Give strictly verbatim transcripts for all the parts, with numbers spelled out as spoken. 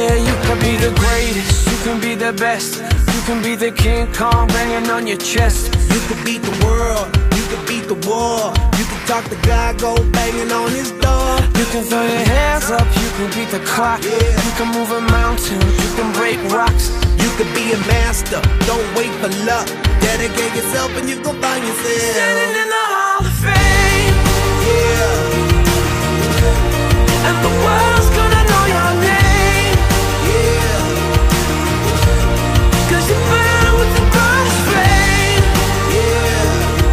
Yeah, you can be the greatest, you can be the best, you can be the King Kong banging on your chest. You can beat the world, you can beat the war, you can talk to God, go banging on his door. You can throw your hands up, you can beat the clock, yeah. You can move a mountain, you can break rocks. You can be a master, don't wait for luck. Dedicate yourself and you gon' find yourself standing in the Hall of Fame. Yeah. And the world's gonna know your name. Yeah. Cause you burn with the brightest flame. Yeah.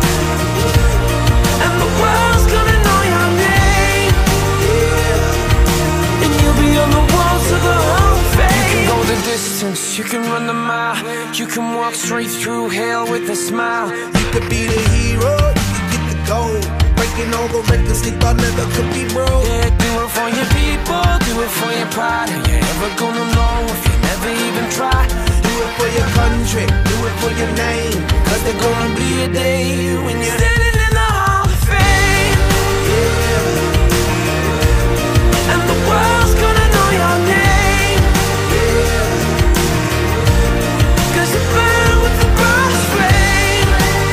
And the world's gonna know your name. Yeah. And you'll be on the walls of the Hall of Fame. You can go the distance, you can run the mile, you can walk straight through hell with a smile. You could be the hero, you can get the gold, breaking all the records they thought never could be broke. Yeah, do it for your people, do it for your pride. Are you ever gonna know if you never even try? Do it for your country, do it for your name, cause there's gonna be a day when you're standing in the Hall of Fame. Yeah. And the world's gonna know your name. Yeah. Cause you burn with the brightest flame.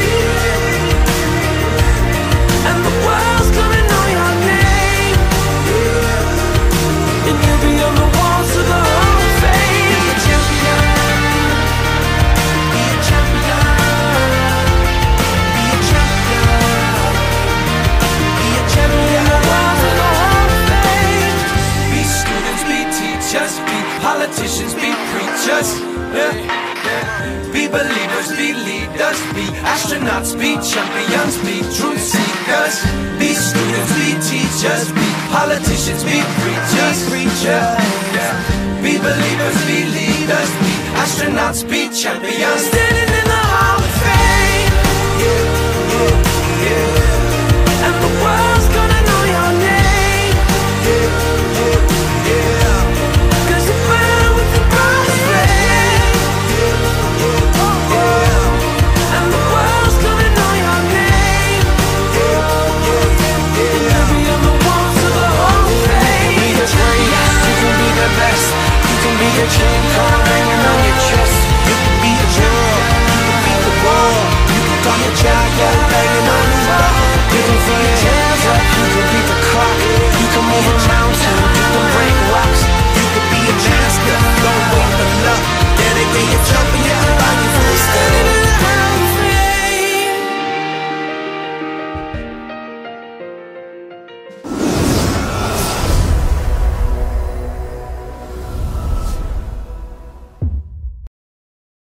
Yeah. And the world's gonna know your name. Yeah. And you'll be on the walls of the Hall of Fame. Be a champion, be a champion, be a champion, be a champion. Walls of the Hall of Fame. Be students, be teachers, be politicians, be preachers, yeah. Be believers, be leaders, be astronauts, be champions, be truth seekers. Be students, be teachers, be politicians, be preachers, preachers, yeah. Be believers, be leaders, be astronauts, be champions. Standing in the Hall of Fame. Yeah, yeah, yeah.